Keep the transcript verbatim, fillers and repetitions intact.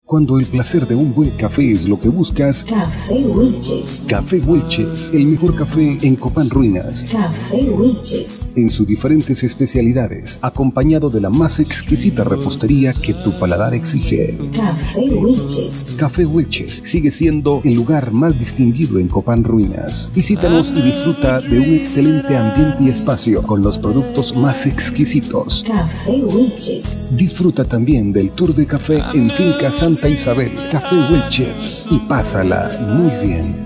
Cuando el placer de un buen café es lo que buscas, Café Wilches. Café Wilches, el mejor café en Copán Ruinas. Café Wilches. En sus diferentes especialidades, acompañado de la más exquisita repostería que tu paladar exige. Café Wilches. Café Wilches sigue siendo el lugar más distinguido en Copán Ruinas. Visítanos y disfruta de un excelente ambiente y espacio con los productos más exquisitos. Café Wilches. Disfruta también del tour de café en Finca Santa Isabel, Café Wilches, y pásala muy bien.